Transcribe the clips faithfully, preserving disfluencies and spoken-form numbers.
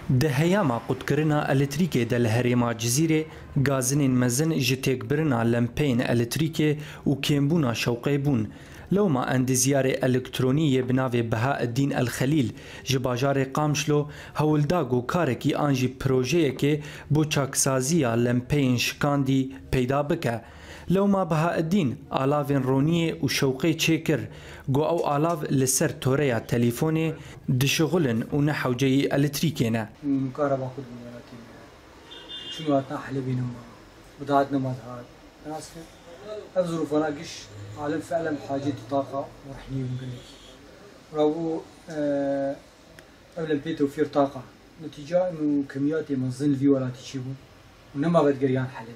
دهياما قدكرنا الكتريكي دل هريما جزيرة غازنين مزن جتيك برنا لمبين الكتريكي وكيمبونا شوقيبون لو ما اند زيارة الكترونية بناوي بهاء الدين الخليل جباجار قامشلو هولداغو كاركي انجي بروجيكي بو چاكسازيا لمبين شكاندي پیدا بكا لو ما بهاء الدين آلافين رونية وشوقي تشيكر جو او آلاف لسر توريا تليفوني دشغلن ونحو جي الكتريكينا مكهرباء خد ميلاتي شنو هاتنا حلبينهم وضعتنا ما ظهرت انا اسف الظروف انا قش عالم فعلا بحاجة طاقة ورحني ممكن راهو أه قبل البيت توفير طاقة نتيجة انه كمياتي من ظن في ولا تشيبون ونما غد قريان حلبي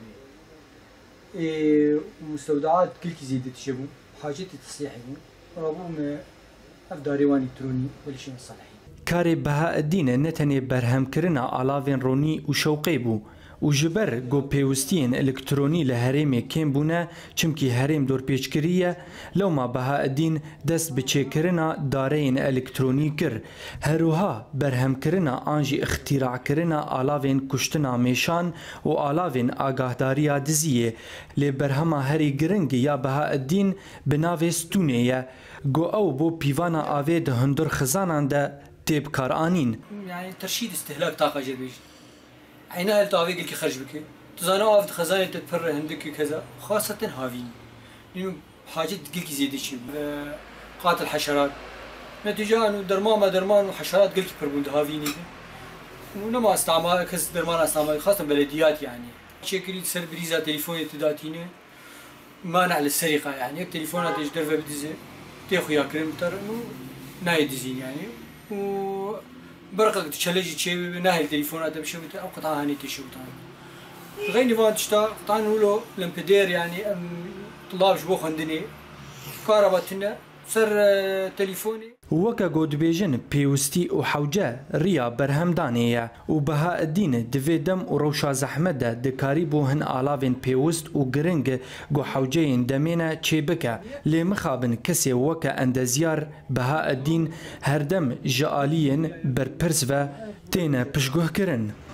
إيه ومستودعات كل كي زيد تشيبون حاجتي تصليحهم راهو ما افداريوان الكتروني ولا شيء صالحين كاري بهاء الدين نتني برهم كرنا آلافين روني وشوقي بو وجبر جو بيوستين الكتروني لهريمي كين بونا چمكي هريم دور بيشكرية لو ما بهاء الدين دست بچيكرنا دارين الكتروني كر هروها برهم كرنا انجي اختراع كرنا آلافين كشتنا ميشان و آلافين آگاهداريا دزيه لبرهما هري گرنگ يا بهاء الدين بناوي ستونيه جو او بو بيوانا آوي ده هندر خزانان ده تيب كار آنين يعني ترشيد استهلاك طاقة جربيش عينها التعويق اللي خرج بك تزانا وافد خزانة تتفر عندك كذا خاصة هافين لأنه حاجة قلك زيادة شيء قاتل حشرات نتيجة أنه درمان ما درمان وحشرات قلك بربود هافيني ونما استعمال كز درمان استعمال خاصة بلديات يعني شكلي تسر بريزة تليفوني تداتيني مانع للسرقة يعني هيك تليفونات ايش درفة بدزي تاخو يا كريم تر انه ناي دزين يعني و برقك تشالجي شيء ناهي التليفونات بشو او قطعة هاني تشو تاني غير نيفان تشتا قطعة نقوله لمبدير يعني طلاب شبو خندني كهرباتنا سر تليفوني وكا قد بيجن بيوستي وحوجة ريا برهم دانية وبهاء الدين دفيدم وروشا زحمدة دكاريبو هن آلافين بيوست وقرنج قو حوجين دمينا تشيبكا لمخابن كسي وكا اندزيار بهاء الدين هردم جاليين بربرسفا تينا بشقوه كرن